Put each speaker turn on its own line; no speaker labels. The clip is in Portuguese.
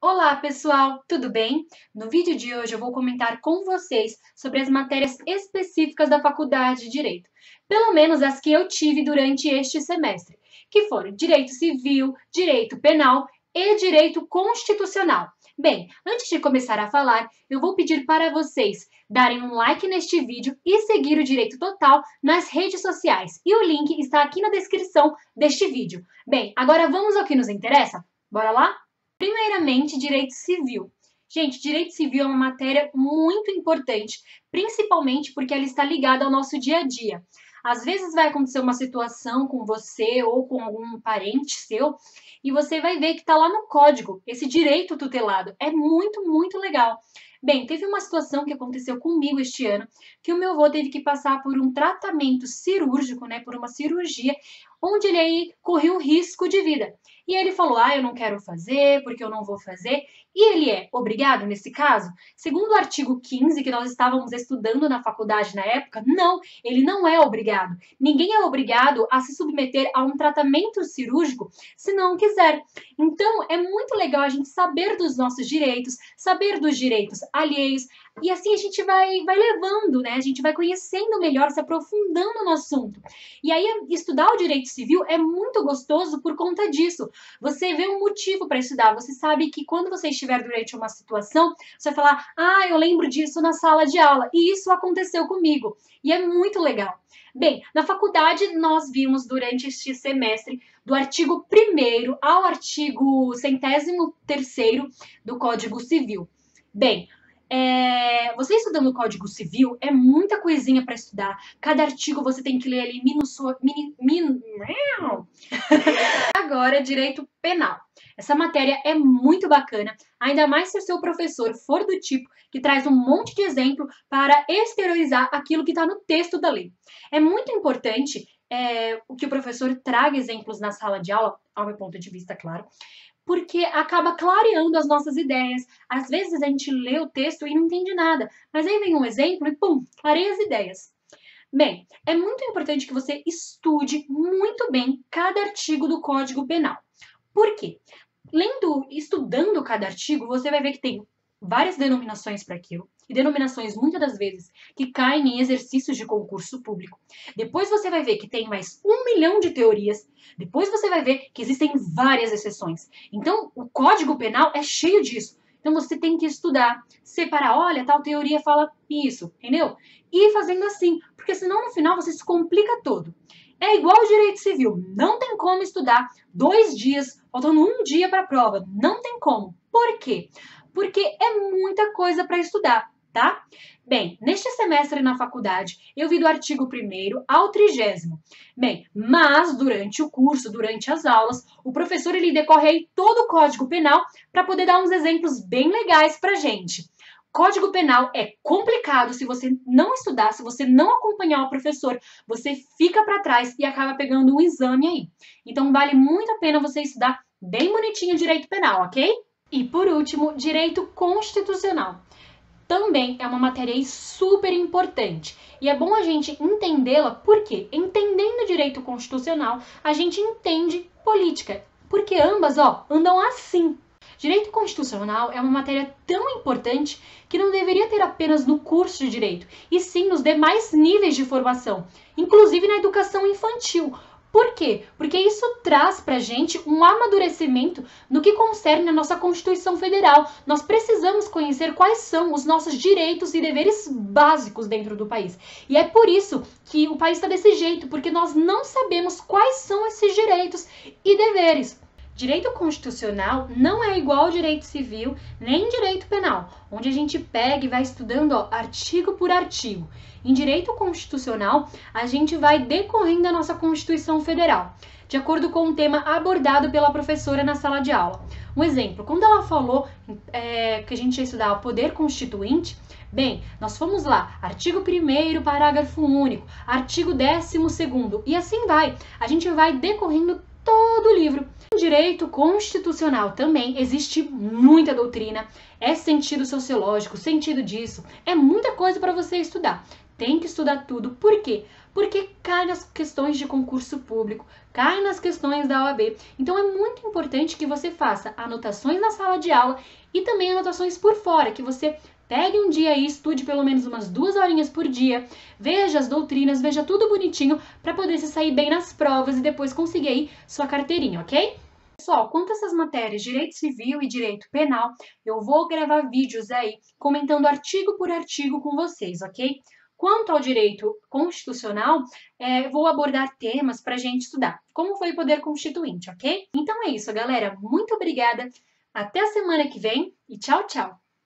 Olá, pessoal, tudo bem? No vídeo de hoje eu vou comentar com vocês sobre as matérias específicas da Faculdade de Direito, pelo menos as que eu tive durante este semestre, que foram Direito Civil, Direito Penal e Direito Constitucional. Bem, antes de começar a falar, eu vou pedir para vocês darem um like neste vídeo e seguir o Direito Total nas redes sociais, e o link está aqui na descrição deste vídeo. Bem, agora vamos ao que nos interessa? Bora lá? Primeiramente, direito civil. Gente, direito civil é uma matéria muito importante, principalmente porque ela está ligada ao nosso dia a dia. Às vezes vai acontecer uma situação com você ou com algum parente seu e você vai ver que está lá no código, esse direito tutelado. É muito, muito legal. Bem, teve uma situação que aconteceu comigo este ano, que o meu avô teve que passar por um tratamento cirúrgico, né, por uma cirurgia, onde ele aí correu um risco de vida. E ele falou, eu não quero fazer, porque eu não vou fazer. E ele é obrigado nesse caso? Segundo o artigo 15, que nós estávamos estudando na faculdade na época, não, ele não é obrigado. Ninguém é obrigado a se submeter a um tratamento cirúrgico se não quiser. Então, é muito legal a gente saber dos nossos direitos, saber dos direitos alheios, e assim a gente vai levando, né? A gente vai conhecendo melhor, se aprofundando no assunto. E aí, estudar o direito civil é muito gostoso por conta disso. Você vê um motivo para estudar, você sabe que quando você estiver durante uma situação, você vai falar, eu lembro disso na sala de aula, e isso aconteceu comigo. E é muito legal. Bem, na faculdade nós vimos durante este semestre do artigo 1º ao artigo 103º do Código Civil. Bem, você estudando o Código Civil é muita coisinha para estudar. Cada artigo você tem que ler ali Agora, direito penal. Essa matéria é muito bacana, ainda mais se o seu professor for do tipo que traz um monte de exemplo para exteriorizar aquilo que está no texto da lei. É muito importante o que o professor traga exemplos na sala de aula, ao meu ponto de vista, claro, porque acaba clareando as nossas ideias. Às vezes a gente lê o texto e não entende nada, mas aí vem um exemplo e pum, clareia as ideias. Bem, é muito importante que você estude muito bem cada artigo do Código Penal. Por quê? Estudando cada artigo, você vai ver que tem várias denominações para aquilo, e denominações muitas das vezes que caem em exercícios de concurso público. Depois você vai ver que tem mais 1 milhão de teorias. Depois você vai ver que existem várias exceções. Então, o Código Penal é cheio disso. Então, você tem que estudar, separar, olha, tal teoria fala isso, entendeu? E ir fazendo assim, porque senão no final você se complica todo. É igual ao direito civil, não tem como estudar 2 dias, faltando 1 dia para a prova, não tem como. Por quê? Porque é muita coisa para estudar, tá? Bem, neste semestre na faculdade, eu vi do artigo 1º ao 30º. Bem, mas durante o curso, durante as aulas, o professor ele decorre aí todo o Código Penal para poder dar uns exemplos bem legais pra gente. Código Penal é complicado se você não estudar, se você não acompanhar o professor, você fica para trás e acaba pegando um exame aí. Então vale muito a pena você estudar bem bonitinho o direito penal, ok? E por último, direito constitucional. Também é uma matéria super importante e é bom a gente entendê-la porque, entendendo direito constitucional, a gente entende política, porque ambas, andam assim. Direito constitucional é uma matéria tão importante que não deveria ter apenas no curso de direito, e sim nos demais níveis de formação, inclusive na educação infantil. Por quê? Porque isso traz pra gente um amadurecimento no que concerne a nossa Constituição Federal. Nós precisamos conhecer quais são os nossos direitos e deveres básicos dentro do país. E é por isso que o país está desse jeito, porque nós não sabemos quais são esses direitos e deveres. Direito constitucional não é igual ao direito civil nem direito penal, onde a gente pega e vai estudando artigo por artigo. Em direito constitucional, a gente vai decorrendo a nossa Constituição Federal, de acordo com o tema abordado pela professora na sala de aula. Um exemplo, quando ela falou que a gente ia estudar o poder constituinte, bem, nós fomos lá, artigo 1º, parágrafo único, artigo 12º, e assim vai. A gente vai decorrendo todo o livro. Em direito constitucional também existe muita doutrina, é sentido sociológico, sentido disso, é muita coisa para você estudar. tem que estudar tudo. Por quê? Porque cai nas questões de concurso público, cai nas questões da OAB. Então é muito importante que você faça anotações na sala de aula e também anotações por fora, que você pegue um dia aí, estude pelo menos umas 2 horinhas por dia, veja as doutrinas, veja tudo bonitinho para poder se sair bem nas provas e depois conseguir aí sua carteirinha, ok? Pessoal, quanto a essas matérias, direito civil e direito penal, eu vou gravar vídeos aí comentando artigo por artigo com vocês, ok? Quanto ao direito constitucional, vou abordar temas para a gente estudar, como foi o poder constituinte, ok? Então é isso, galera. Muito obrigada. Até a semana que vem e tchau, tchau!